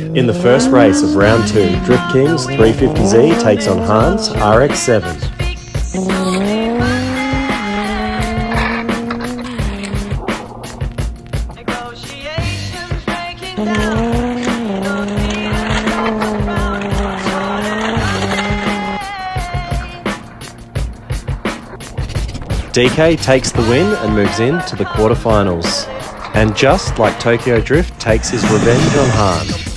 In the first race of round 2, Drift Kings 350Z takes on Hans Rx7. DK takes the win and moves into the quarterfinals. And just like Tokyo Drift takes his revenge on Han.